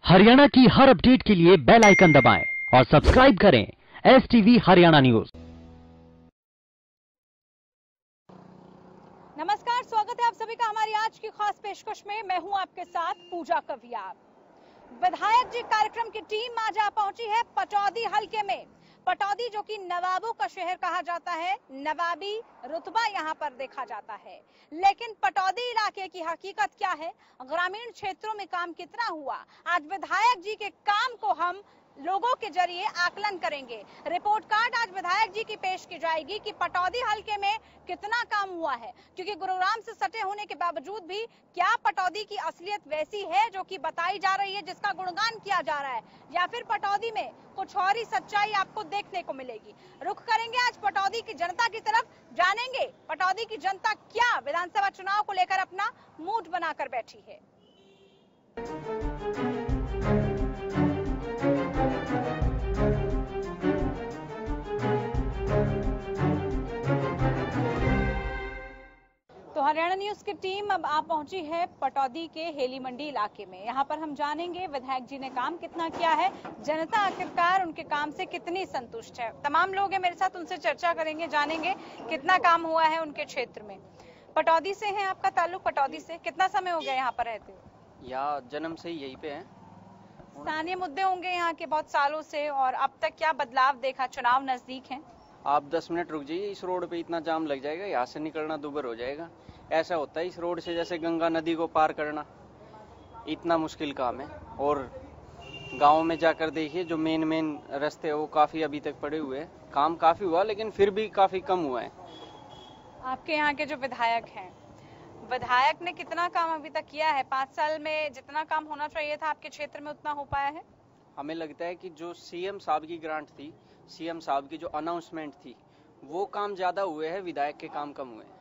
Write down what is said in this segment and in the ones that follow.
हरियाणा की हर अपडेट के लिए बेल आइकन दबाएं और सब्सक्राइब करें STV हरियाणा न्यूज। नमस्कार, स्वागत है आप सभी का हमारी आज की खास पेशकश में। मैं हूं आपके साथ पूजा कवियार। विधायक जी कार्यक्रम की टीम आज आ पहुंची है पटौदी हलके में। पटौदी जो कि नवाबों का शहर कहा जाता है, नवाबी रुतबा यहाँ पर देखा जाता है। लेकिन पटौदी इलाके की हकीकत क्या है, ग्रामीण क्षेत्रों में काम कितना हुआ, आज विधायक जी के काम को हम लोगों के जरिए आकलन करेंगे। रिपोर्ट कार्ड आज विधायक जी की पेश की जाएगी कि पटौदी हलके में कितना काम हुआ है, क्योंकि गुरुग्राम से सटे होने के बावजूद भी क्या पटौदी की असलियत वैसी है जो कि बताई जा रही है, जिसका गुणगान किया जा रहा है, या फिर पटौदी में कुछ और ही सच्चाई आपको देखने को मिलेगी। रुख करेंगे आज पटौदी की जनता की तरफ, जानेंगे पटौदी की जनता क्या विधानसभा चुनाव को लेकर अपना मूड बनाकर बैठी है। तो हरियाणा न्यूज की टीम अब आ पहुंची है पटौदी के हेली मंडी इलाके में। यहाँ पर हम जानेंगे विधायक जी ने काम कितना किया है, जनता आखिरकार उनके काम से कितनी संतुष्ट है। तमाम लोग हैं मेरे साथ, उनसे चर्चा करेंगे, जानेंगे कितना काम हुआ है उनके क्षेत्र में। पटौदी से है आपका ताल्लुक, पटौदी से कितना समय हो गया यहाँ पर रहते हो? यहाँ जन्म से ही यहीं पे है। स्थानीय मुद्दे होंगे यहाँ के बहुत सालों से, और अब तक क्या बदलाव देखा? चुनाव नजदीक है, आप 10 मिनट रुक जाइए, इस रोड पे इतना जाम लग जाएगा, यहाँ से निकलना दूभर हो जाएगा। ऐसा होता है इस रोड से जैसे गंगा नदी को पार करना, इतना मुश्किल काम है। और गांव में जाकर देखिए जो मेन रास्ते है वो काफी अभी तक पड़े हुए हैं। काम काफी हुआ लेकिन फिर भी काफी कम हुआ है। आपके यहाँ के जो विधायक हैं, विधायक ने कितना काम अभी तक किया है? 5 साल में जितना काम होना चाहिए था आपके क्षेत्र में उतना हो पाया है? हमें लगता है कि जो CM साहब की ग्रांट थी, CM साहब की जो अनाउंसमेंट थी, वो काम ज्यादा हुए हैं, विधायक के काम कम हुए हैं,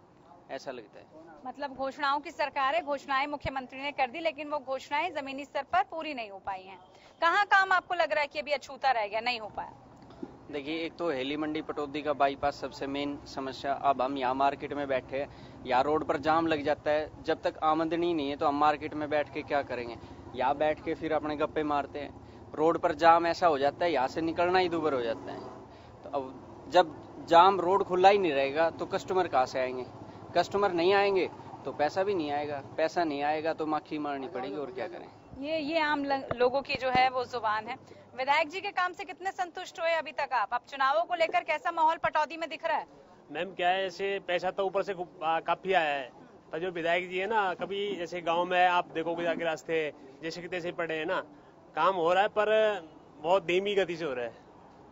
ऐसा लगता है। मतलब घोषणाओं की सरकार है, घोषणाएं मुख्यमंत्री ने कर दी, लेकिन वो घोषणाएं जमीनी स्तर पर पूरी नहीं हो पाई हैं। कहाँ काम आपको लग रहा है कि अभी अछूता रह गया, नहीं हो पाया? देखिए, एक तो हेली मंडी पटौदी का बाईपास सबसे मेन समस्या। अब हम यहाँ मार्केट में बैठे हैं, यहाँ रोड पर जाम लग जाता है। जब तक आमदनी नहीं है तो हम मार्केट में बैठ के क्या करेंगे? यहाँ बैठ के फिर अपने गप्पे मारते हैं। रोड पर जाम ऐसा हो जाता है, यहाँ से निकलना ही दूभर हो जाता है। तो अब जब जाम रोड खुला ही नहीं रहेगा तो कस्टमर कहाँ से आएंगे? कस्टमर नहीं आएंगे तो पैसा भी नहीं आएगा, पैसा नहीं आएगा तो मक्खी मारनी पड़ेगी, और क्या करें? ये आम लोगों की जो है वो जुबान है। विधायक जी के काम से कितने संतुष्ट हुए अभी तक आप? अब चुनावों को लेकर कैसा माहौल पटौदी में दिख रहा है? मैम क्या है, ऐसे पैसा तो ऊपर से काफी आया है, पर जो विधायक जी है ना, कभी जैसे गांव में आप देखोगे जाके रास्ते जैसे कि तैसे पड़े हैं ना, काम हो रहा है पर बहुत धीमी गति से हो रहा है।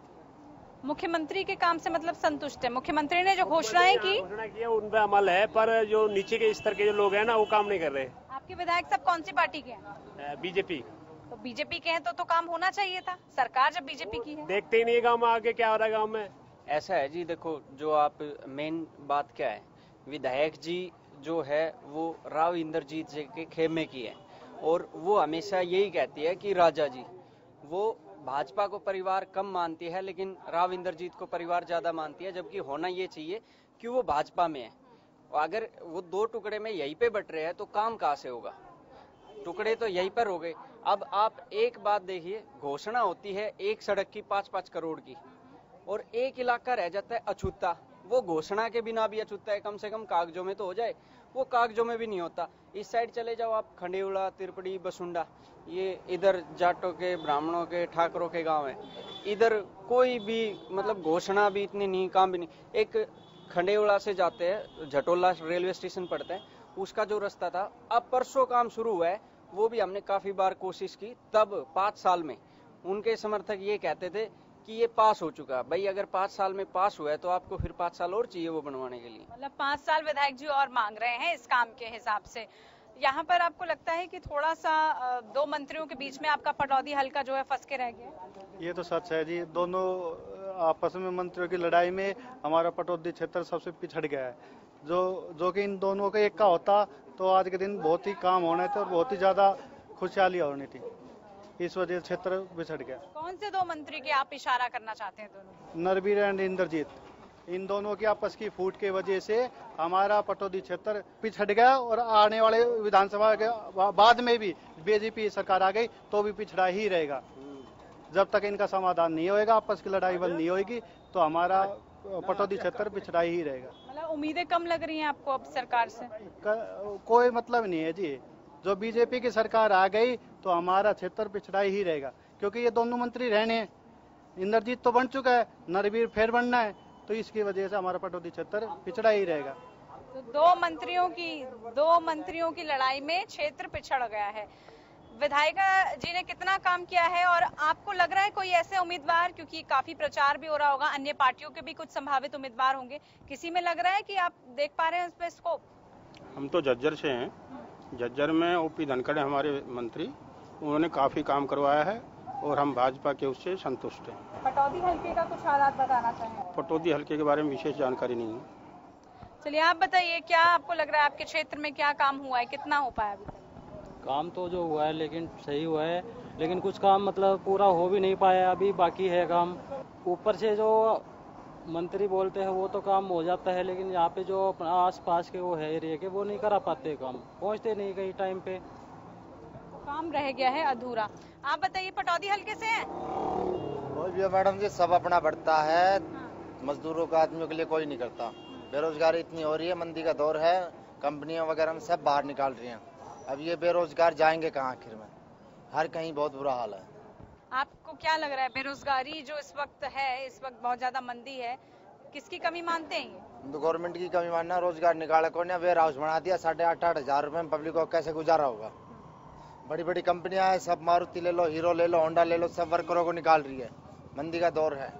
मुख्यमंत्री के काम से मतलब संतुष्ट है? मुख्यमंत्री ने जो घोषणाएं की उन पर अमल है, पर जो नीचे के स्तर के जो लोग हैं ना, वो काम नहीं कर रहे। आपके विधायक सब कौन सी पार्टी के हैं? बीजेपी। तो बीजेपी के हैं तो काम होना चाहिए था। सरकार जब बीजेपी की है, देखते ही नहीं गाँव में आगे क्या हो रहा है गाँव में। ऐसा है जी, देखो जो आप मेन बात क्या है, विधायक जी जो है वो राव इंद्रजीत जी के खेमे की है, और वो हमेशा यही कहती है कि राजा जी, वो भाजपा को परिवार कम मानती है लेकिन राव इंद्रजीत को परिवार ज्यादा मानती है, जबकि होना ये चाहिए कि वो भाजपा में है। और अगर वो दो टुकड़े में यहीं पे बट रहे हैं तो काम कहाँ से होगा? टुकड़े तो यहीं पर हो गए। अब आप एक बात देखिए, घोषणा होती है एक सड़क की 5-5 करोड़ की, और एक इलाका रह जाता है अछूता। वो घोषणा के बिना भी अछूता है, कम से कम कागजों में तो हो जाए, वो कागजों में भी नहीं होता। इस साइड चले जाओ आप, खंडेउला, तिरपड़ी, बसुंडा, ये इधर जाटों के, ब्राह्मणों के, ठाकरों के गांव है। इधर कोई भी मतलब घोषणा भी इतनी नहीं, काम भी नहीं। एक खंडेउला से जाते हैं, झटोला रेलवे स्टेशन पड़ता है, उसका जो रास्ता था अब परसों काम शुरू हुआ है, वो भी हमने काफी बार कोशिश की। तब 5 साल में उनके समर्थक ये कहते थे कि ये पास हो चुका। भाई अगर 5 साल में पास हुआ है तो आपको फिर 5 साल और चाहिए वो बनवाने के लिए। मतलब 5 साल विधायक जी और मांग रहे हैं इस काम के हिसाब से। यहाँ पर आपको लगता है कि थोड़ा सा 2 मंत्रियों के बीच में आपका पटौदी हल्का जो है फंस के रह गया? ये तो सच है जी, दोनों आपस में मंत्रियों की लड़ाई में हमारा पटौदी क्षेत्र सबसे पिछड़ गया है। जो कि इन दोनों का एक का होता तो आज के दिन बहुत ही काम होने थे और बहुत ही ज्यादा खुशहाली होनी थी। इस वजह से क्षेत्र बिछड़ गया। कौन से 2 मंत्री के आप इशारा करना चाहते हैं? दोनों, नरवीर एंड इंद्रजीत। इन दोनों की आपस की फूट के वजह से हमारा पटौदी क्षेत्र पिछड़ गया, और आने वाले विधानसभा के बाद में भी बीजेपी सरकार आ गई तो भी पिछड़ा ही रहेगा। जब तक इनका समाधान नहीं होएगा, आपस की लड़ाई बंद नहीं होगी, तो हमारा पटौदी क्षेत्र पिछड़ा ही रहेगा। मतलब उम्मीदें कम लग रही हैं आपको अब सरकार से? कोई मतलब नहीं है जी। जो बीजेपी की सरकार आ गई तो हमारा क्षेत्र पिछड़ा ही रहेगा, क्योंकि ये दोनों मंत्री रहने हैं। इंद्रजीत तो बन चुका है, नरवीर फिर बनना है, तो इसकी वजह से हमारा पटौदी क्षेत्र पिछड़ा ही रहेगा। तो दो मंत्रियों की लड़ाई में क्षेत्र पिछड़ गया है। विधायिका जी ने कितना काम किया है, और आपको लग रहा है कोई ऐसे उम्मीदवार, क्योंकि काफी प्रचार भी हो रहा होगा, अन्य पार्टियों के भी कुछ संभावित उम्मीदवार होंगे, किसी में लग रहा है कि आप देख पा रहे हैं उसमें स्कोप? हम तो झज्जर से हैं। झज्जर में ओपी धनखड़ हमारे मंत्री, उन्होंने काफी काम करवाया है और हम भाजपा के उससे संतुष्ट हैं। पटौदी हल्के का कुछ हालात बताना चाहेंगे? पटौदी हल्के के बारे में विशेष जानकारी नहीं है। चलिए आप बताइए, क्या आपको लग रहा है आपके क्षेत्र में क्या काम हुआ है, कितना हो पाया अभी तक? काम तो जो हुआ है लेकिन सही हुआ है, लेकिन कुछ काम मतलब पूरा हो भी नहीं पाया, अभी बाकी है काम। ऊपर से जो मंत्री बोलते हैं वो तो काम हो जाता है, लेकिन यहाँ पे जो अपना आस पास के वो है एरिया के, वो नहीं करा पाते काम, पहुँचते नहीं कहीं टाइम पे, काम रह गया है अधूरा। आप बताइए, पटौदी हल्के से हैं? मैडम जी, सब अपना बढ़ता है, मजदूरों का आदमियों के लिए कोई नहीं करता। बेरोजगारी इतनी हो रही है, मंदी का दौर है, कंपनियां वगैरह में सब बाहर निकाल रही हैं। अब ये बेरोजगार जाएंगे कहाँ आखिर में? हर कहीं बहुत बुरा हाल है। आपको क्या लग रहा है, बेरोजगारी जो इस वक्त है, इस वक्त बहुत ज्यादा मंदी है, किसकी कमी मानते हैं ये? तो गवर्नमेंट की कमी मानना, रोजगार निकाला कौन है? वेयर हाउस बना दिया 8,500 8,000 रुपए में, पब्लिक को कैसे गुजारा होगा? बड़ी बड़ी कंपनियां हैं, सब मारुति ले लो, हीरो ले लो, होंडा ले लो, सब वर्करों को निकाल रही है। मंदी का दौर है।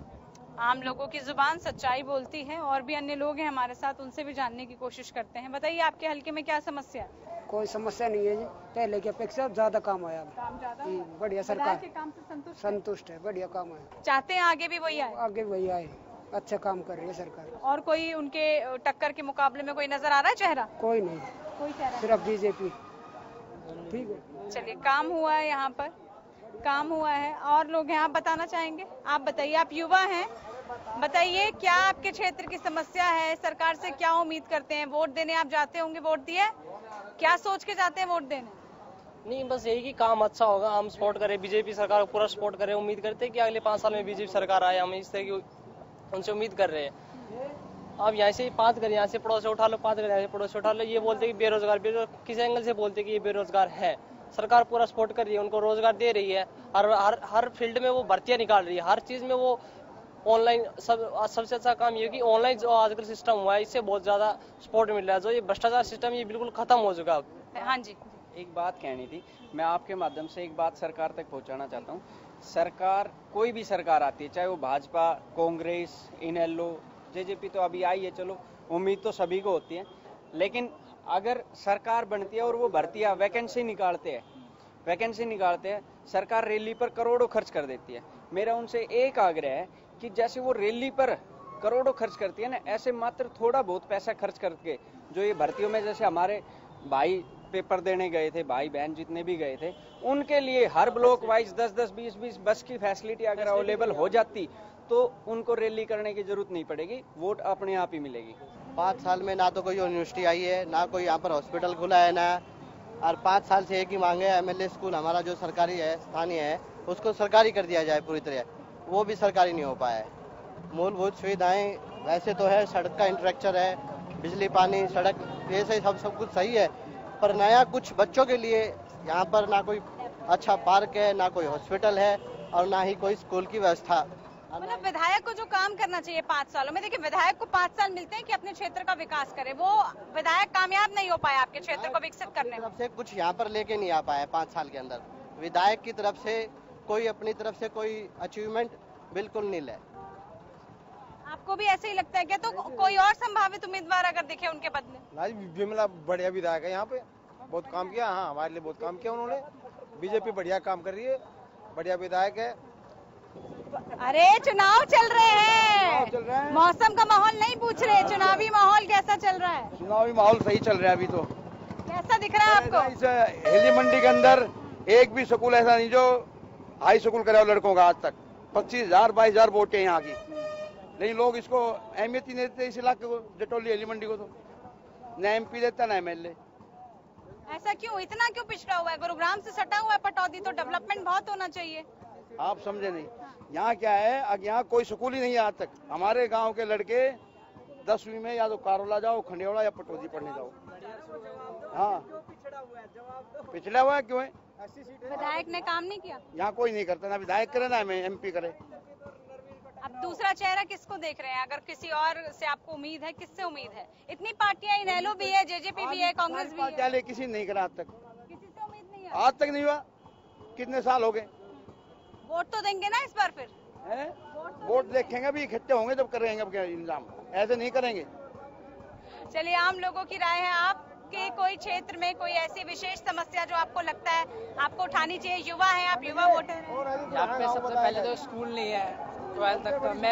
आम लोगों की जुबान सच्चाई बोलती है, और भी अन्य लोग हैं हमारे साथ, उनसे भी जानने की कोशिश करते हैं। बताइए, आपके हल्के में क्या समस्या है? कोई समस्या नहीं है जी, पहले की अपेक्षा ज्यादा काम आया। काम ज्यादा? बढ़िया, सरकार के काम से संतुष्ट है, बढ़िया काम है। चाहते हैं आगे भी वही आए? आगे वही आए, अच्छा काम कर रही है सरकार। और कोई उनके टक्कर के मुकाबले में कोई नजर आ रहा है चेहरा? कोई नहीं, कोई चेहरा, सिर्फ बीजेपी। ठीक है, चलिए, काम हुआ है, यहाँ पर काम हुआ है। और लोग हैं, आप बताना चाहेंगे? आप बताइए, आप युवा हैं, बताइए क्या आपके क्षेत्र की समस्या है, सरकार से क्या उम्मीद करते हैं? वोट देने आप जाते होंगे, वोट दिया? क्या सोच के जाते हैं वोट देने? नहीं, बस यही कि काम अच्छा होगा, हम सपोर्ट करें, बीजेपी सरकार को पूरा सपोर्ट करें। उम्मीद करते हैं कि अगले 5 साल में बीजेपी सरकार आए, हम इस तरह की उनसे उम्मीद कर रहे हैं। अब यहाँ से 5 घर यहाँ से पड़ोस से उठा लो, 5 घर यहाँ से पड़ोस से उठा लो, ये बोलते कि बेरोजगार किस एंगल से बोलते कि ये बेरोजगार है? सरकार पूरा सपोर्ट कर रही है, उनको रोजगार दे रही है, हर फील्ड में वो भर्तियां निकाल रही है, हर चीज में वो ऑनलाइन। सबसे अच्छा काम ये कि ऑनलाइन जो आजकल सिस्टम हुआ है, इससे बहुत ज्यादा सपोर्ट मिल रहा है। जो ये भ्रष्टाचार सिस्टम, ये बिल्कुल खत्म हो चुका है। हाँ जी, एक बात कहनी थी, मैं आपके माध्यम से एक बात सरकार तक पहुंचाना चाहता हूं। सरकार, कोई भी सरकार आती है, चाहे वो भाजपा, कांग्रेस, इनेलो, जेजेपी तो अभी आई है, चलो उम्मीद तो सभी को होती है, लेकिन अगर सरकार बनती है और वो भर्तियां वैकेंसी निकालते हैं, सरकार रैली पर करोड़ों खर्च कर देती है। मेरा उनसे एक आग्रह है कि जैसे वो रैली पर करोड़ों खर्च करती है ना, ऐसे मात्र थोड़ा बहुत पैसा खर्च करके जो ये भर्तियों में, जैसे हमारे भाई पेपर देने गए थे, भाई बहन जितने भी गए थे, उनके लिए हर ब्लॉक वाइज 10-10, 20-20 बस की फैसिलिटी अगर अवेलेबल हो जाती तो उनको रैली करने की जरूरत नहीं पड़ेगी, वोट अपने आप ही मिलेगी। 5 साल में ना तो कोई यूनिवर्सिटी आई है, ना कोई यहाँ पर हॉस्पिटल खुला है, ना, और 5 साल से एक ही मांगे है, एमएलए स्कूल हमारा जो सरकारी है, स्थानीय है, उसको सरकारी कर दिया जाए पूरी तरह, वो भी सरकारी नहीं हो पाया है। मूलभूत सुविधाएं वैसे तो है, सड़क का इंफ्रास्ट्रक्चर है, बिजली, पानी, सड़क, ये सब कुछ सही है, पर नया कुछ बच्चों के लिए यहाँ पर ना कोई अच्छा पार्क है, ना कोई हॉस्पिटल है, और ना ही कोई स्कूल की व्यवस्था। मतलब विधायक को जो काम करना चाहिए 5 सालों में, देखिए विधायक को 5 साल मिलते हैं कि अपने क्षेत्र का विकास करे, वो विधायक कामयाब नहीं हो पाया आपके क्षेत्र को विकसित करने में। से कुछ यहाँ पर लेके नहीं आ पाया 5 साल के अंदर, विधायक की तरफ से कोई अपनी तरफ से कोई अचीवमेंट बिल्कुल नहीं है। आपको भी ऐसे ही लगता है क्या? तो कोई और संभावित उम्मीदवार अगर दिखे उनके बदले? विमला बढ़िया विधायक है, यहाँ पे बहुत काम किया। हाँ, हमारे लिए बहुत काम किया उन्होंने। बीजेपी बढ़िया काम कर रही है, बढ़िया विधायक है। अरे चुनाव चल रहे हैं, मौसम का माहौल नहीं पूछ रहे, चुनावी माहौल कैसा चल रहा है? चुनावी माहौल सही चल रहा है अभी तो। कैसा दिख रहा है आपको? इस हेली मंडी के अंदर एक भी स्कूल ऐसा नहीं जो हाई स्कूल करे लड़कों का आज तक। 25,000 22,000 वोट है यहाँ की, लेकिन लोग इसको अहमियत ही नहीं देते इस इलाके को, जटोली हेली मंडी को। तो न MP देता न MLA। ऐसा क्यों, इतना क्यों पिछड़ा हुआ है? गुरुग्राम से सटा हुआ है पटौदी, तो डेवलपमेंट बहुत होना चाहिए। आप समझे नहीं, यहाँ क्या है, अब यहाँ कोई स्कूल ही नहीं है आज तक। हमारे गांव के लड़के 10वीं में या तो कारोला जाओ, खंडेवाड़ा या पटौदी पढ़ने जाओ। हाँ, पिछड़ा हुआ है क्यों है? विधायक ने काम नहीं किया। यहाँ कोई नहीं करता, ना विधायक करे ना MP करे। अब दूसरा चेहरा किसको देख रहे हैं? अगर किसी और से आपको उम्मीद है, किससे उम्मीद है? इतनी पार्टियां, इनेलो भी है, JJP भी है, कांग्रेस भी है। किसी ने नहीं करा आज तक, किसी से उम्मीद नहीं है आज तक नहीं हुआ। कितने साल हो गए? वोट तो देंगे ना इस बार फिर? वोट देखेंगे, अभी इकट्ठे होंगे जब करेंगे अब इंतजाम, ऐसे नहीं करेंगे। चलिए, आम लोगों की राय है, आपके कोई क्षेत्र में कोई ऐसी विशेष समस्या जो आपको लगता है आपको उठानी चाहिए? युवा है आप, युवा वोटर हैं। यहाँ पे सबसे पहले तो स्कूल नहीं है 12th तक का।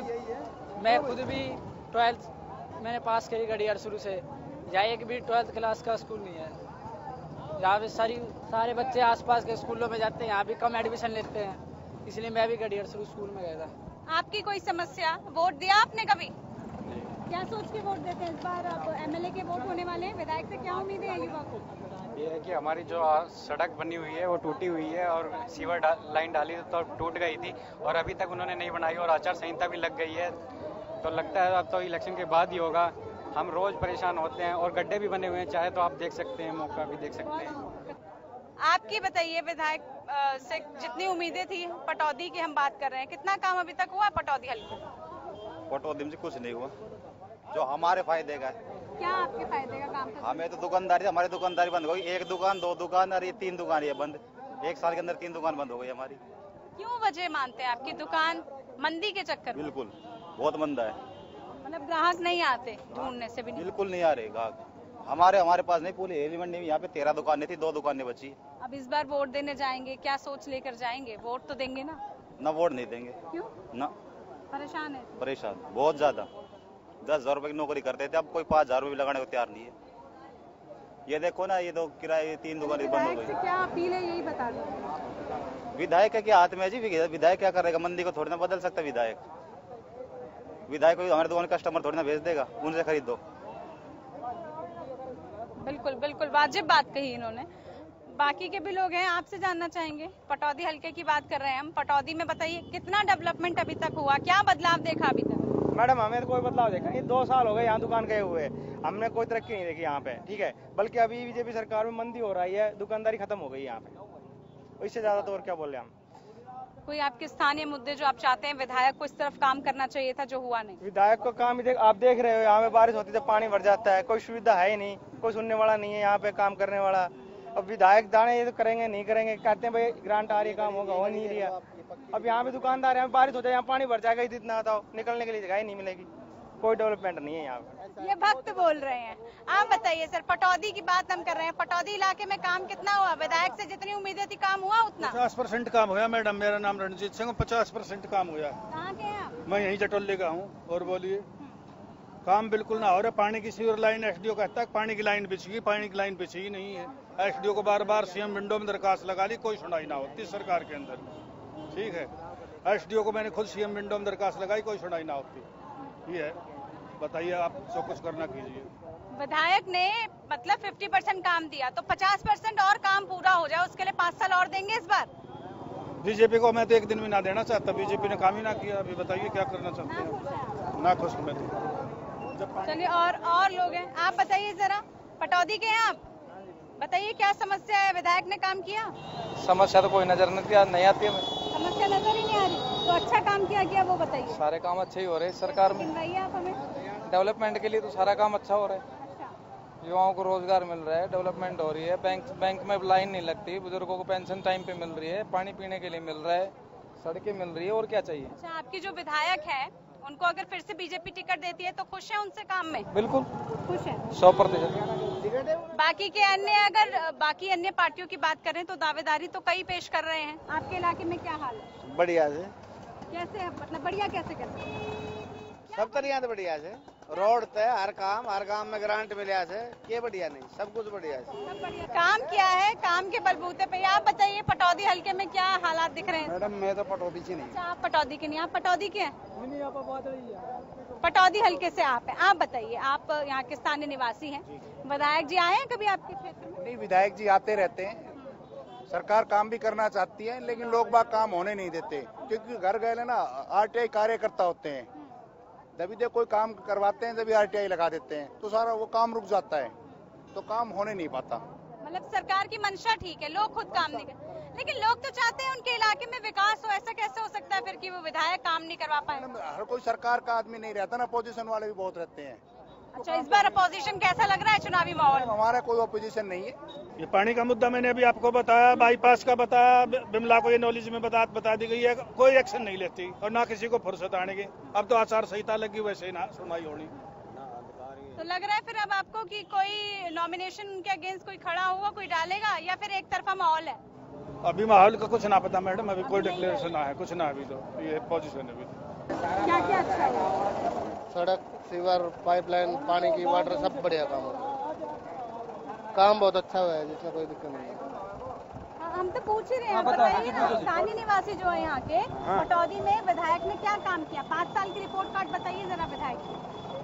मैं खुद भी 12th मैंने पास करी गड़ियार शुरू से। यहाँ एक भी 12th क्लास का स्कूल नहीं है। यहाँ पे सारे बच्चे आसपास के स्कूलों में जाते हैं, यहाँ भी कम एडमिशन लेते हैं, इसलिए मैं भी गड़ियार शुरू स्कूल में गया था। आपकी कोई समस्या? वोट दिया आपने कभी? क्या सोच के वोट देते हैं? इस बार आप MLA के वोट होने वाले हैं, विधायक से क्या उम्मीद है युवा को? ये है कि हमारी जो सड़क बनी हुई है वो टूटी हुई है और सीवर लाइन डाली तो टूट गई थी और अभी तक उन्होंने नहीं बनाई और आचार संहिता भी लग गई है। तो लगता है अब तो इलेक्शन के बाद ही होगा। हम रोज परेशान होते हैं और गड्ढे भी बने हुए हैं, चाहे तो आप देख सकते हैं, मौका भी देख सकते हैं। आपकी बताइए, विधायक से जितनी उम्मीदें थी, पटौदी की हम बात कर रहे हैं, कितना काम अभी तक हुआ पटौदी हल्के? पटौदी में कुछ नहीं हुआ जो हमारे फायदे का है। क्या आपके फायदे का काम था? हमें तो दुकानदारी, हमारी दुकानदारी बंद हो गई। 1 दुकान 2 दुकान और ये 3 दुकान ये बंद। 1 साल के अंदर 3 दुकान बंद हो गई हमारी। क्यों वजह मानते हैं आपकी दुकान मंदी के चक्कर में? बिल्कुल, बहुत मंदा है। मतलब ग्राहक नहीं आते, ढूंढने से भी नहीं? बिल्कुल नहीं आ रहे ग्राहक। हमारे पास नहीं, पूरी हेली मंडी में यहाँ पे 13 दुकानें थी, 2 दुकानें बची। अब इस बार वोट देने जाएंगे, क्या सोच लेकर जाएंगे? वोट तो देंगे ना? ना, वोट नहीं देंगे। क्यों? ना, परेशान है? परेशान बहुत ज्यादा। 10,000 रुपए की नौकरी करते थे, अब कोई 5,000 रुपए भी लगाने को तैयार नहीं है। ये देखो ना, ये तो किराए 3 दुकानें बंद हो गई। क्या अपील है, यही बता दो। विधायक के हाथ में है जी, विधायक क्या करेगा? मंदी को थोड़ी ना बदल सकता विधायक। विधायक को हमारे दुकान कस्टमर थोड़ी ना भेज देगा, उनसे खरीद दो। बिल्कुल बिल्कुल वाजिब बात कही इन्होंने। बाकी के भी लोग हैं, आपसे जानना चाहेंगे। पटौदी हल्के की बात कर रहे हैं हम। पटौदी में बताइए, कितना डेवलपमेंट अभी तक हुआ, क्या बदलाव देखा अभी तक? मैडम, हमें तो कोई बदलाव देखा नहीं। 2 साल हो गए यहाँ दुकान गए हुए, हमने कोई तरक्की नहीं देखी यहाँ पे। ठीक है, बल्कि अभी बीजेपी सरकार में मंदी हो रही है, दुकानदारी खत्म हो गई यहाँ पे। इससे ज्यादा तो और क्या बोले हम। कोई आपके स्थानीय मुद्दे जो आप चाहते हैं विधायक को इस तरफ काम करना चाहिए था, जो हुआ नहीं? विधायक को काम ही आप देख रहे हो, यहाँ पे बारिश होती है तो पानी भर जाता है, कोई सुविधा है ही नहीं, कोई सुनने वाला नहीं है यहाँ पे काम करने वाला। अब विधायक दाने ये तो करेंगे नहीं करेंगे, कहते हैं भाई ग्रांट आ रही, काम होगा, हो नहीं रहा। अब यहाँ पे दुकानदार है, बारिश हो जाए यहाँ पानी भर जाएगा, इतना बताओ, निकलने के लिए जगह ही नहीं मिलेगी। कोई डेवलपमेंट नहीं है यहाँ पे। ये भक्त बोल रहे हैं। आप बताइए सर, पटौदी की बात हम कर रहे हैं, पटौदी इलाके में काम कितना हुआ? विधायक से जितनी उम्मीदें थी, काम हुआ उतना? 50% काम हुआ मैडम। मेरा नाम रणजीत सिंह, 50% काम हुआ। कहाँ के हैं आप? मैं यहीं जटोली का हूँ। और बोलिए। काम बिल्कुल ना हो रहा। पानी की सीवर लाइन, SDO कहता है पानी की लाइन बिछी, पानी की लाइन बिछी ही नहीं है। SDO को बार बार CM विंडो में दरखास्त लगा ली, कोई सुनाई ना होती सरकार के अंदर। ठीक है, SDO को मैंने खुद CM विंडो में दरखास्त लगाई, कोई सुनाई ना होती। ये है, बताइए, आप सब कुछ करना कीजिए। विधायक ने मतलब 50% काम दिया, तो 50% और काम पूरा हो जाए, उसके लिए 5 साल और देंगे इस बार? बीजेपी को मैं तो 1 दिन में ना देना चाहता, बीजेपी ने काम ही ना किया। अभी बताइए क्या करना चाहते हैं? ना खुश में तो। चलिए, और लोग हैं, आप बताइए जरा, पटौदी के हैं आप, बताइए क्या समस्या है? विधायक ने काम किया? समस्या तो कोई नजर नहीं आती है। समस्या नजर ही नहीं आ रही, तो अच्छा काम किया वो बताइए। सारे काम अच्छे ही हो रहे हैं सरकार में। आप हमें डेवलपमेंट के लिए तो सारा काम अच्छा हो रहा है। युवाओं को रोजगार मिल रहा है, डेवलपमेंट हो रही है, बैंक में लाइन नहीं लगती, बुजुर्गों को पेंशन टाइम पे मिल रही है, पानी पीने के लिए मिल रहा है, सड़कें मिल रही है, और क्या चाहिए? अच्छा, आपकी जो विधायक है उनको अगर फिर से बीजेपी टिकट देती है तो खुश है उनसे काम में? बिल्कुल खुश है, 100%। बाकी के बाकी अन्य पार्टियों की बात करें तो दावेदारी तो कई पेश कर रहे हैं। आपके इलाके में क्या हाल है? बढ़िया से। कैसे, मतलब बढ़िया कैसे? सब तरिया तो बढ़िया से, रोड ते हर काम में ग्रांट मिले से, ये बढ़िया नहीं, सब कुछ बढ़िया से। काम किया है, काम के बलबूते पे। आप बताइए, पटौदी पटौदी हल्के में क्या हालात दिख रहे हैं? मैडम मैं तो पटौदी से नहीं। अच्छा, आप पटौदी के नहीं, आप पटौदी के हैं? पटौदी हल्के से आप हैं। आप बताइए, आप यहाँ के स्थानीय निवासी हैं, विधायक जी आए हैं कभी आपके क्षेत्र में? नहीं, विधायक जी आते रहते हैं, सरकार काम भी करना चाहती है, लेकिन लोग बाग काम होने नहीं देते, क्योंकि घर गए ना आरटीआई कार्यकर्ता होते हैं, जब भी कोई काम करवाते हैं जब आरटीआई लगा देते हैं तो सारा वो काम रुक जाता है, तो काम होने नहीं पाता। मतलब सरकार की मंशा ठीक है, लोग खुद काम नहीं कर, लेकिन लोग तो चाहते हैं उनके इलाके में विकास हो। ऐसा कैसे हो सकता है फिर कि वो विधायक काम नहीं करवा पाए? हर कोई सरकार का आदमी नहीं रहता ना, अपोजिशन वाले भी बहुत रहते हैं। अच्छा, इस बार अपोजिशन कैसा लग रहा है चुनावी माहौल? हमारा कोई अपोजिशन नहीं है। ये पानी का मुद्दा मैंने अभी आपको बताया, बाईपास का बताया, बिमला को ये नॉलेज में बता दी गई है, कोई एक्शन नहीं लेती और ना किसी को फुर्सत आने की। अब तो आचार संहिता लगी, वैसे ही ना सुनवाई होनी। तो लग रहा है फिर अब आपको कि कोई नॉमिनेशन के अगेंस्ट कोई खड़ा होगा, कोई डालेगा, या फिर एक तरफा माहौल है? अभी माहौल का कुछ ना पता मैडम, अभी कोई डिक्लेरेशन ना है, कुछ ना अभी, तो ये पोजीशन है अभी। क्या क्या अच्छा है? सड़क, सीवर, पाइपलाइन, पानी की, वाटर, सब बढ़िया काम हो रहा है। काम बहुत अच्छा हुआ है, जिसमें कोई दिक्कत नहीं है। हम तो पूछ ही रहे हैं, बताइए ना, स्थानीय निवासी जो है यहाँ के, पटौदी में विधायक ने क्या काम किया? 5 साल की रिपोर्ट कार्ड बताइए जरा विधायक की।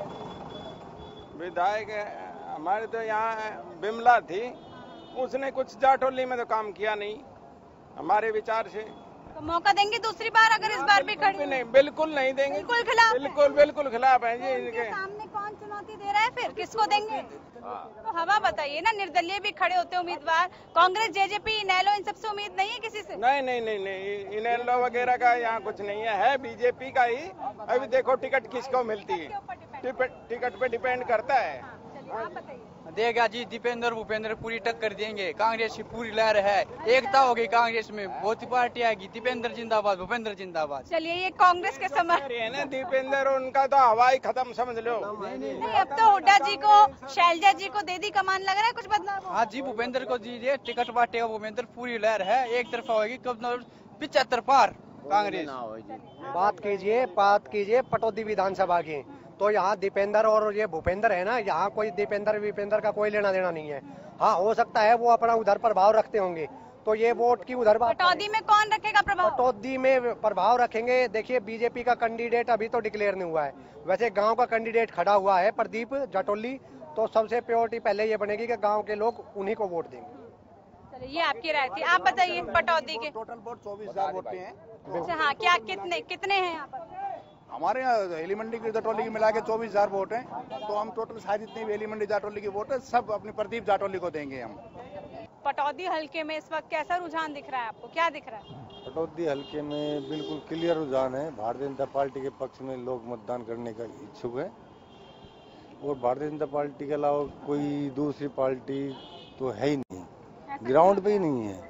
विधायक हमारे तो यहाँ बिमला थी, उसने कुछ जाटोली में तो काम किया नहीं हमारे विचार से। तो मौका देंगे दूसरी बार अगर इस बार भी खड़ी? नहीं, बिल्कुल नहीं देंगे। बिल्कुल खिलाफ? बिल्कुल खिलाफ है जी। इनके सामने कौन चुनौती दे रहा है, फिर किसको देंगे? तो हवा बताइए ना, निर्दलीय भी खड़े होते हैं उम्मीदवार, कांग्रेस, जेजेपी, इनेलो, इन सबसे उम्मीद नहीं है किसी से? नहीं, इनेलो वगैरह का यहाँ कुछ नहीं है बीजेपी का ही। अभी देखो टिकट किसको मिलती है, टिकट पे डिपेंड करता है। देगा जी, दीपेंद्र भूपेंद्र पूरी टक्कर देंगे, कांग्रेस की पूरी लहर है, एकता हो गई कांग्रेस में, बहुत ही पार्टी आएगी, दीपेंद्र जिंदाबाद, भूपेंद्र जिंदाबाद। चलिए, ये कांग्रेस के समर्थक है ना दीपेंद्र, उनका तो हवा ही खत्म समझ लो। नहीं, अब तो हुड्डा जी को, शैलजा जी को दे दी कमान, लग रहा है कुछ बदलाव? हाँ जी, भूपेंद्र को दीजिए, टिकट बांटेगा भूपेंद्र, पूरी लहर है, एक तरफा होगी, 75 पार कांग्रेस। बात कीजिए पटौदी विधानसभा की, तो यहाँ दीपेंद्र और ये भूपेंद्र है ना, यहाँ कोई दीपेंद्र का कोई लेना देना नहीं है। हाँ, हो सकता है वो अपना उधर प्रभाव रखते होंगे, तो ये वोट की उधर बात। पटौदी में कौन रखेगा प्रभाव? पटौदी में प्रभाव रखेंगे, देखिए बीजेपी का कैंडिडेट अभी तो डिक्लेयर नहीं हुआ है, वैसे गांव का कैंडिडेट खड़ा हुआ है प्रदीप जाटोली, तो सबसे प्रायोरिटी पहले ये बनेगी कि गांव के लोग उन्हीं को वोट देंगे। चलिए, ये आपकी राय थी। आप बताइए पटौदी के टोटल वोट 24,000 वोट हैं। अच्छा, हाँ, क्या कितने हैं यहाँ पर? हमारे यहाँ हेली मंडी की जाटोली की मिला के 24,000 वोट हैं, तो हम टोटल शायद जितनी भी हेली मंडी जाटोली की वोट है सब अपनी प्रदीप जाटोली को देंगे हम। पटौदी हल्के में इस वक्त कैसा रुझान दिख रहा है आपको, क्या दिख रहा है? पटौदी हल्के में बिल्कुल क्लियर रुझान है, भारतीय जनता पार्टी के पक्ष में लोग मतदान करने का इच्छुक है, और भारतीय जनता पार्टी के अलावा कोई दूसरी पार्टी तो है ही नहीं, ग्राउंड पे ही नहीं है।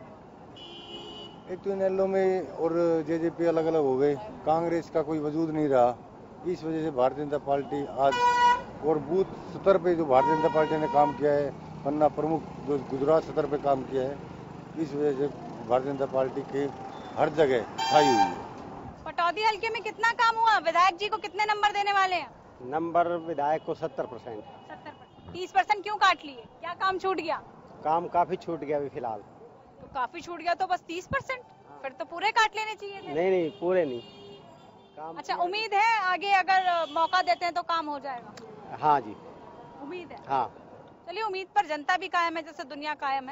एक तो इनेलो में और जेजेपी अलग अलग हो गए, कांग्रेस का कोई वजूद नहीं रहा, इस वजह से भारतीय जनता पार्टी आज, और बूथ स्तर पे जो भारतीय जनता पार्टी ने काम किया है, पन्ना प्रमुख जो गुजरात स्तर पे काम किया है, इस वजह से भारतीय जनता पार्टी के हर जगह छाई हुई है। पटौदी हल्के में कितना काम हुआ? विधायक जी को कितने नंबर देने वाले हैं? नंबर विधायक को 70%। 30% क्यों काट लिए? क्या काम छूट गया? काम काफी छूट गया अभी फिलहाल। तो काफी छूट गया तो बस 30%, फिर तो पूरे काट लेने चाहिए थे। नहीं, पूरे नहीं काम। अच्छा, उम्मीद है आगे अगर मौका देते हैं तो काम हो जाएगा? हाँ जी, उम्मीद है। हाँ, चलिए, उम्मीद पर जनता भी कायम है, जैसे दुनिया कायम है।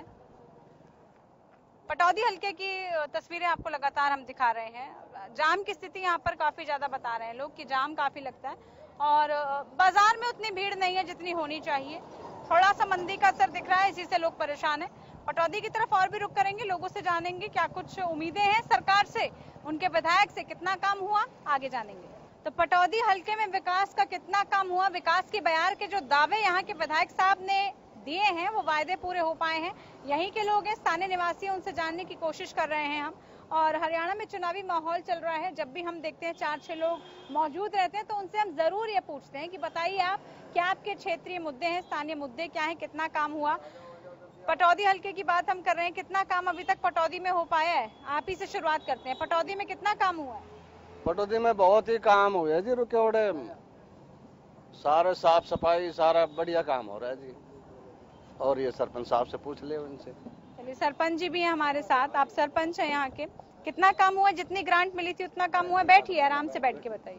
पटौदी हल्के की तस्वीरें आपको लगातार हम दिखा रहे हैं। जाम की स्थिति यहाँ पर काफी ज्यादा बता रहे हैं लोग कि जाम काफी लगता है, और बाजार में उतनी भीड़ नहीं है जितनी होनी चाहिए, थोड़ा सा मंदी का असर दिख रहा है, इसी से लोग परेशान हैं। पटौदी की तरफ और भी रुक करेंगे, लोगों से जानेंगे क्या कुछ उम्मीदें हैं सरकार से, उनके विधायक से कितना काम हुआ, आगे जानेंगे। तो पटौदी हल्के में विकास का कितना काम हुआ, विकास के बयार के जो दावे यहाँ के विधायक साहब ने दिए हैं वो वायदे पूरे हो पाए हैं? यहीं के लोग हैं, स्थानीय निवासी, उनसे जानने की कोशिश कर रहे हैं हम। और हरियाणा में चुनावी माहौल चल रहा है, जब भी हम देखते हैं 4-6 लोग मौजूद रहते हैं तो उनसे हम जरूर ये पूछते हैं कि बताइए आप, क्या आपके क्षेत्रीय मुद्दे हैं, स्थानीय मुद्दे क्या है, कितना काम हुआ। पटौदी हल्के की बात हम कर रहे हैं, कितना काम अभी तक पटौदी में हो पाया है? आप ही से शुरुआत करते हैं, पटौदी में कितना काम हुआ है? पटौदी में बहुत ही काम हो गया जी, रुके उड़े सारे साफ सफाई, सारा बढ़िया काम हो रहा है जी, और ये सरपंच साहब से पूछ ले उनसे। चलिए, सरपंच जी भी हैं हमारे साथ। आप सरपंच हैं यहाँ के, कितना काम हुआ? जितनी ग्रांट मिली थी उतना काम हुआ? बैठिए, आराम से बैठ के बताइए।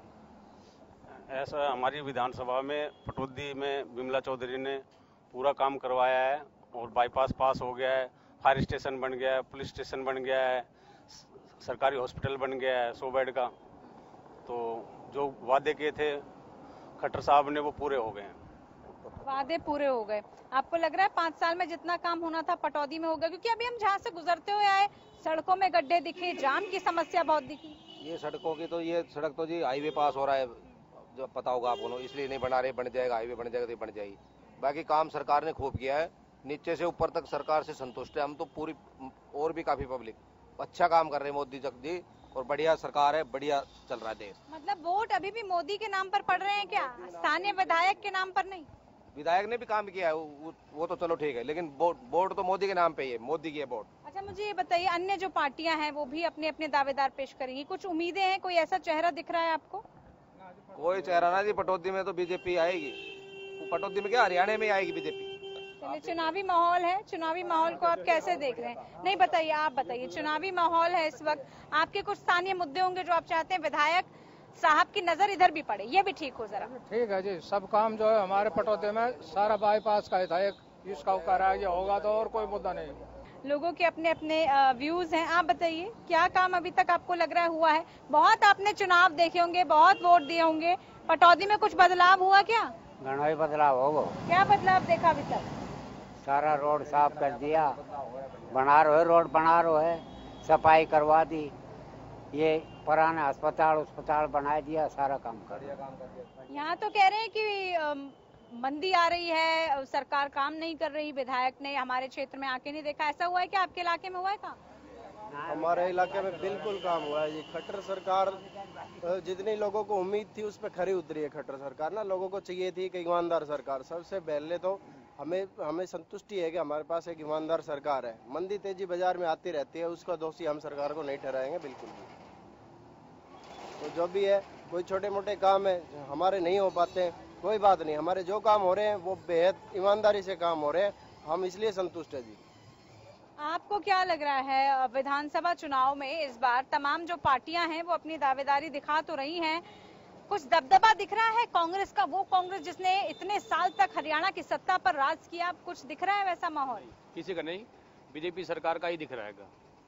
ऐसा हमारी विधानसभा में पटौदी में विमला चौधरी ने पूरा काम करवाया है और बाईपास पास हो गया है, फायर स्टेशन बन गया है, पुलिस स्टेशन बन गया है, सरकारी हॉस्पिटल बन गया है 100 बेड का। तो जो वादे किए थे खट्टर साहब ने वो पूरे हो गए हैं। वादे पूरे हो गए। आपको लग रहा है 5 साल में जितना काम होना था पटौदी में हो गया? क्योंकि अभी हम जहाँ से गुजरते हुए आए, सड़कों में गड्ढे दिखे, जाम की समस्या बहुत दिखी। ये सड़कों की तो, ये सड़क तो जी हाईवे पास हो रहा है, जो पता होगा आपको, इसलिए नहीं बना रहे। बन जाएगा, हाईवे बन जाएगा तो बन जाएगी। बाकी काम सरकार ने खूब किया है, नीचे से ऊपर तक सरकार से संतुष्ट है हम तो पूरी, और भी काफी पब्लिक अच्छा काम कर रहे हैं मोदी जी, और बढ़िया सरकार है, बढ़िया चल रहा है देश। मतलब वोट अभी भी मोदी के नाम पर पड़ रहे हैं क्या? स्थानीय विधायक के नाम पर नहीं? विधायक ने भी काम किया है, वो तो चलो ठीक है, लेकिन वोट तो मोदी के नाम पे ही है, मोदी की है वोट। अच्छा, मुझे ये बताइए, अन्य जो पार्टियां हैं वो भी अपने अपने दावेदार पेश करेंगी, कुछ उम्मीदें हैं? कोई ऐसा चेहरा दिख रहा है आपको? कोई चेहरा ना जी, पटौदी में तो बीजेपी आएगी। पटौदी में क्या, हरियाणा में आएगी बीजेपी। चलिए, चुनावी माहौल है, चुनावी माहौल को आप कैसे देख रहे हैं? नहीं बताइए, आप बताइए। चुनावी माहौल है इस वक्त, आपके कुछ स्थानीय मुद्दे होंगे जो आप चाहते हैं विधायक साहब की नजर इधर भी पड़े, ये भी ठीक हो जरा। ठीक है जी, सब काम जो है हमारे पटौदी में सारा बाईपास का विधायक इसका करा होगा तो और कोई मुद्दा नहीं। लोगों के अपने अपने व्यूज हैं। आप बताइए, क्या काम अभी तक आपको लग रहा है हुआ है? बहुत आपने चुनाव देखे होंगे, बहुत वोट दिए होंगे, पटौदी में कुछ बदलाव हुआ क्या? घना ही बदलाव होगा। क्या बदलाव देखा अभी तक? सारा रोड साफ कर दिया, बना रहे रोड, बना रहे, सफाई करवा दी, ये पुराना अस्पताल बना दिया, सारा काम कर दिया। यहाँ तो कह रहे हैं कि मंदी आ रही है, सरकार काम नहीं कर रही, विधायक ने हमारे क्षेत्र में आके नहीं देखा। ऐसा हुआ है क्या? आपके इलाके में हुआ है काम? हमारे इलाके में बिल्कुल काम हुआ है। ये खट्टर सरकार जितनी लोगों को उम्मीद थी उस पर खरी उतरी है खट्टर सरकार ना। लोगों को चाहिए थी कि ईमानदार सरकार। सबसे पहले तो हमें संतुष्टि है कि हमारे पास एक ईमानदार सरकार है। मंदी तेजी बाजार में आती रहती है, उसका दोषी हम सरकार को नहीं ठहराएंगे बिल्कुल भी। तो जो भी है, कोई छोटे मोटे काम है हमारे नहीं हो पाते हैं, कोई बात नहीं, हमारे जो काम हो रहे हैं वो बेहद ईमानदारी से काम हो रहे हैं, हम इसलिए संतुष्ट है जी। आपको क्या लग रहा है विधानसभा चुनाव में इस बार तमाम जो पार्टियां हैं वो अपनी दावेदारी दिखा तो रही हैं, कुछ दबदबा दिख रहा है कांग्रेस का? वो कांग्रेस जिसने इतने साल तक हरियाणा की सत्ता पर राज किया, कुछ दिख रहा है वैसा माहौल? किसी का नहीं, बीजेपी सरकार का ही दिख रहेगा।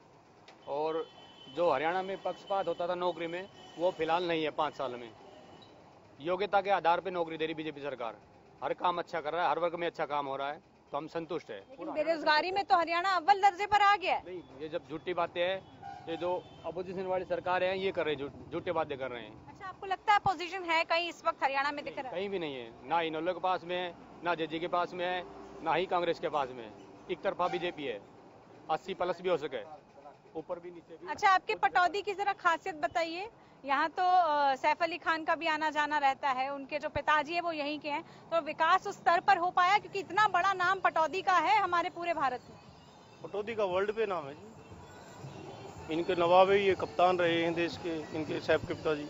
और जो हरियाणा में पक्षपात होता था नौकरी में, वो फिलहाल नहीं है। 5 साल में योग्यता के आधार पे नौकरी दे रही बीजेपी सरकार। हर काम अच्छा कर रहा है, हर वर्ग में अच्छा काम हो रहा है, तो हम संतुष्ट है। लेकिन बेरोजगारी में तो हरियाणा अव्वल दर्जे पर आ गया है। नहीं, ये जब झूठी बातें हैं, ये जो अपोजिशन वाली सरकार है ये कर रहे हैं, झूठे बातें कर रहे हैं। अच्छा, आपको लगता है अपोजिशन है कहीं इस वक्त हरियाणा में दिख रहा है? कहीं भी नहीं है, ना इनोलो के पास में है, ना जेजे के पास में है, ना ही कांग्रेस के पास में है। एक तरफा बीजेपी है, 80+ भी हो सके, ऊपर भी नीचे भी। अच्छा, आपके पटौदी की जरा खासियत बताइए। यहाँ तो सैफ अली खान का भी आना जाना रहता है, उनके जो पिताजी है वो यहीं के हैं, तो विकास उस स्तर पर हो पाया? क्योंकि इतना बड़ा नाम पटौदी का है हमारे पूरे भारत में। पटौदी का वर्ल्ड पे नाम है जी। इनके नवाब है, ये कप्तान रहे हैं देश के, इनके सैफ के पिताजी।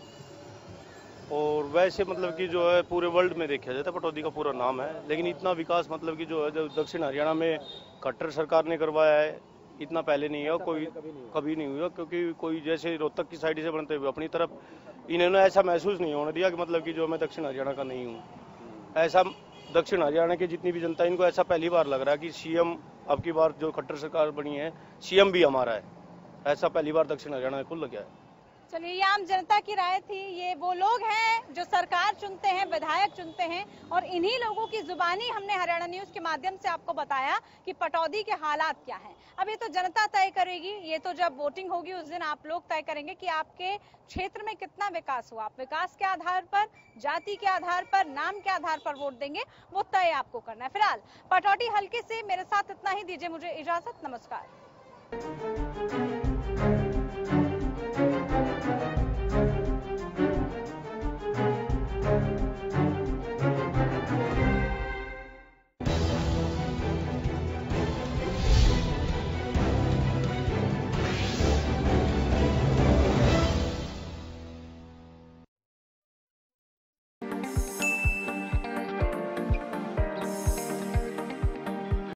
और वैसे मतलब कि जो है पूरे वर्ल्ड में देखा जाता है पटौदी का पूरा नाम है। लेकिन इतना विकास मतलब कि जो है जो दक्षिण हरियाणा में खट्टर सरकार ने करवाया है, इतना पहले नहीं है, कोई कभी नहीं हुआ। क्योंकि कोई जैसे रोहतक की साइड से बनते हुए अपनी तरफ, इन्होंने ऐसा महसूस नहीं होने दिया कि मतलब कि जो मैं दक्षिण हरियाणा का नहीं हूँ। ऐसा दक्षिण हरियाणा की जितनी भी जनता, इनको ऐसा पहली बार लग रहा है कि सीएम अब की बार जो खट्टर सरकार बनी है, सीएम भी हमारा है। ऐसा पहली बार दक्षिण हरियाणा में खुल गया है। चलिए, ये आम जनता की राय थी। ये वो लोग हैं जो सरकार चुनते हैं, विधायक चुनते हैं, और इन्हीं लोगों की जुबानी हमने हरियाणा न्यूज के माध्यम से आपको बताया कि पटौदी के हालात क्या हैं। अब ये तो जनता तय करेगी, ये तो जब वोटिंग होगी उस दिन आप लोग तय करेंगे कि आपके क्षेत्र में कितना विकास हुआ। आप विकास के आधार पर, जाति के आधार पर, नाम के आधार पर वोट देंगे, वो तय आपको करना है। फिलहाल पटौदी हल्के से मेरे साथ इतना ही, दीजिए मुझे इजाजत, नमस्कार।